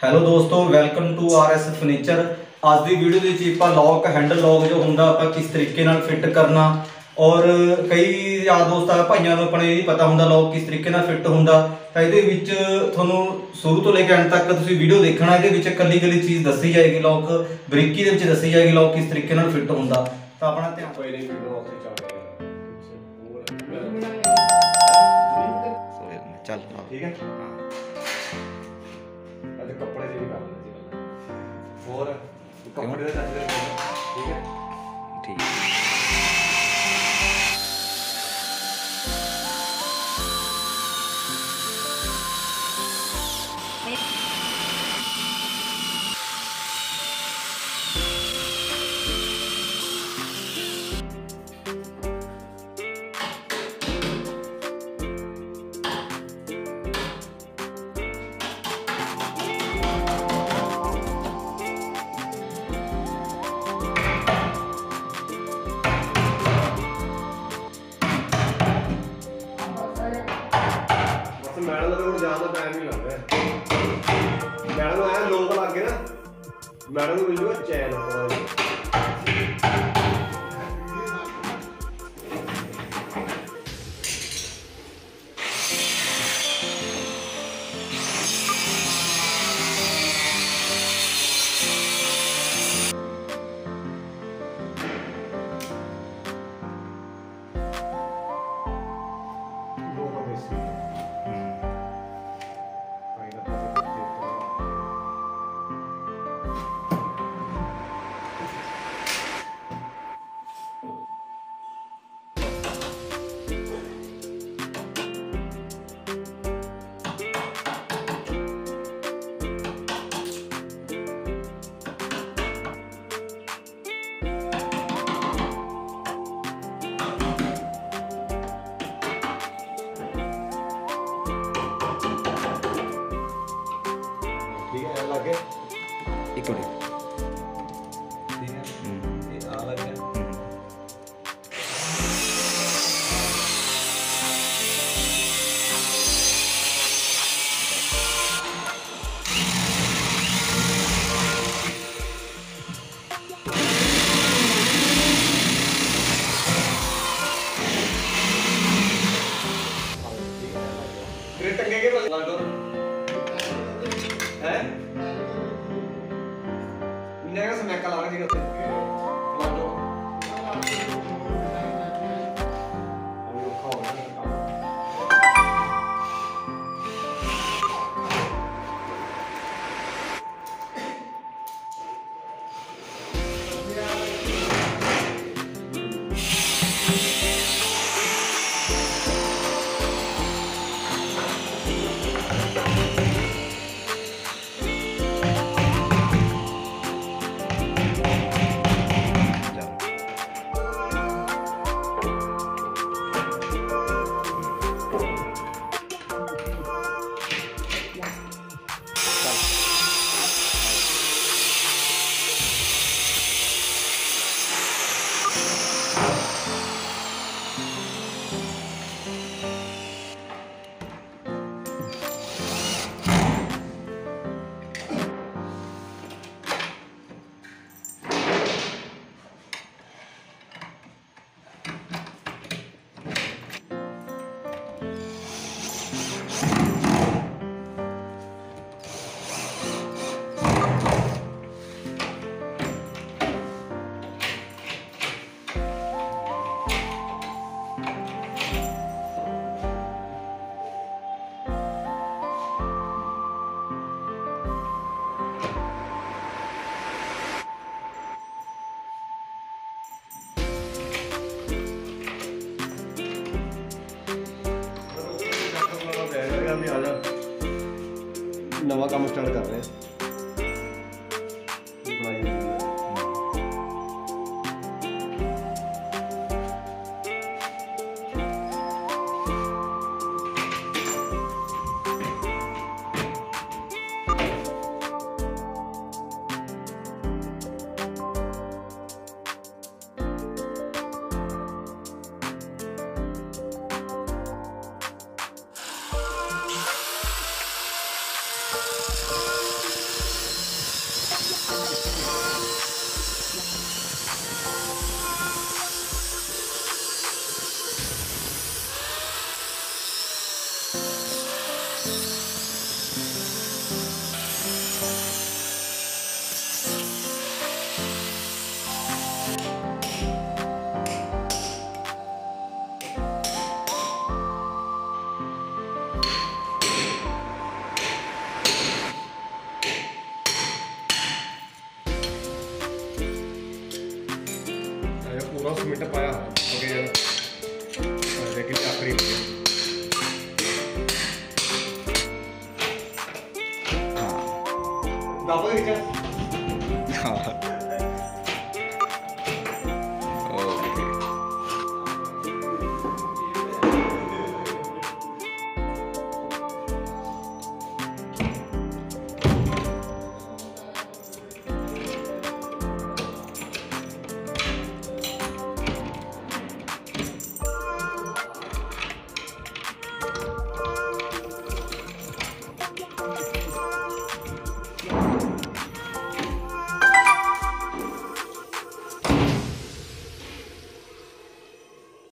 Hello ਦੋਸਤੋ, welcome to RS furniture. ਅੱਜ ਦੀ video ਦੇ ਵਿੱਚ ਆਪਾਂ ਲੌਕ ਹੈਂਡਲ ਲੌਕ ਜੋ ਹੁੰਦਾ ਆਪਾਂ ਕਿਸ ਤਰੀਕੇ ਨਾਲ ਫਿੱਟ ਕਰਨਾ, ਔਰ ਕਈ ਯਾਰ ਦੋਸਤਾਂ ਭਾਈਆਂ ਨੂੰ ਆਪਣੇ ਨਹੀਂ ਪਤਾ ਹੁੰਦਾ ਲੌਕ ਕਿਸ ਤਰੀਕੇ ਨਾਲ ਫਿੱਟ ਹੁੰਦਾ। ਤਾਂ ਇਹਦੇ ਵਿੱਚ ਤੁਹਾਨੂੰ ਸ਼ੁਰੂ ਤੋਂ ਲੈ ਕੇ ਅੰਤ ਤੱਕ ਤੁਸੀਂ ਵੀਡੀਓ ਦੇਖਣਾ। ਇਹਦੇ ਵਿੱਚ ਕੱਲੀ ਚੀਜ਼ ਦੱਸੀ ਜਾਏਗੀ, ਲੌਕ ਬਰੀਕੀ ਦੇ ਵਿੱਚ ਦੱਸੀ ਜਾਏਗੀ ਲੌਕ ਕਿਸ ਤਰੀਕੇ ਨਾਲ ਫਿੱਟ ਹੁੰਦਾ। ਤਾਂ ਆਪਣਾ ਧਿਆਨ ਕੋਈ ਨਹੀਂ ਚੱਲ ਠੀਕ ਹੈ। कपड़े से भी कर लेते हैं और कपड़े से ठीक है ठीक है। मैडम को ज़्यादा टाइम नहीं लग रहा। मैडम आया लोग लग गए ना, मैडम को मिल जाएगा चैन। एक मिनट ठीक है, ये आ लग गया। ग्रिड टंगे के लग दो है नेगा से मैका लगा ठीक है। नवा काम स्टार्ट कर रहे हैं। ਫਿੱਟ ਪਾਇਆ ਹੋਇਆ ਲੇਕਿਨ ਆਖਰੀ ਦੱਬ ਦੇ ਵਿੱਚ